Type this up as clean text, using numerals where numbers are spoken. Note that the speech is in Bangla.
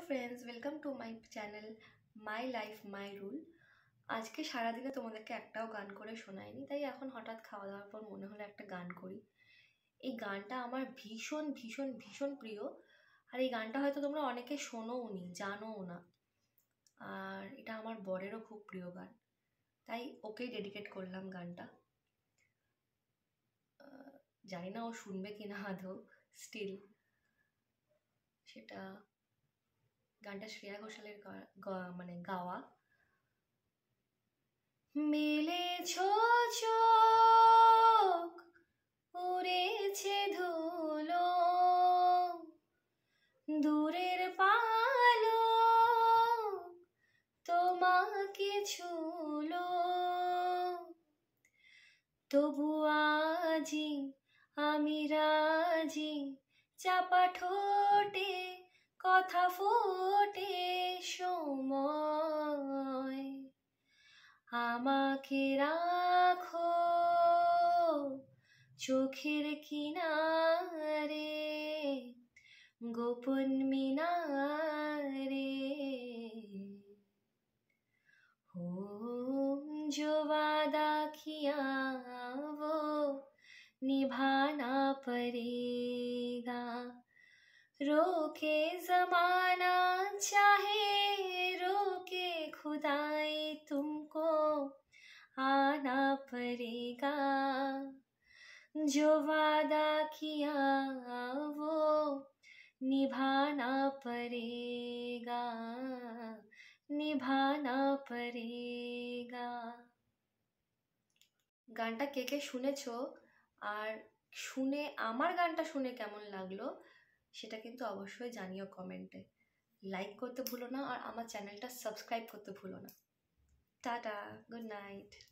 Friends, welcome to my channel my life my rule. আজকে সারাদিনে তোমাদেরকে একটাও গান করে শোনায়নি, তাই এখন হঠাৎ খাওয়া দাওয়ার পর মনে হলো একটা গান করি। এই গানটা আমার ভীষণ ভীষণ ভীষণ প্রিয়, আর এই গানটা হয়তো তোমরা অনেকে শোনোও নি, জানোও না। আর এটা আমার বরেরও খুব প্রিয় গান, তাই ওকেই ডেডিকেট করলাম গানটা। জানি না ও শুনবে কিনা আদৌ, স্টিল সেটা গানটা শ্রেয়া ঘোষালের মানে গাওয়া। মেলেছ চোখ, উড়েছে ধুলো, দূরের পালো তোমাকে ছুলো, তবু আজি আমি রাজি, চাপা ঠোঁটে কথা ফোটে সময়, আমাকে রাখো চোখের কিনারে, গোপন মিনারে, हो जो वादा किया वो निभाना पड़ेगा, रोके जमाना चाहे रोके खुदाई, तुमको आना पड़ेगा, जो वादा किया वो निभाना पड़ेगा, নিভানা পড়েগা। গানটা কে কে শুনেছো আর শুনে আমার গানটা শুনে কেমন লাগলো সেটা কিন্তু অবশ্যই জানিও কমেন্টে। লাইক করতে ভুলো না আর আমার চ্যানেলটা সাবস্ক্রাইব করতে ভুলো না। Tata, good night.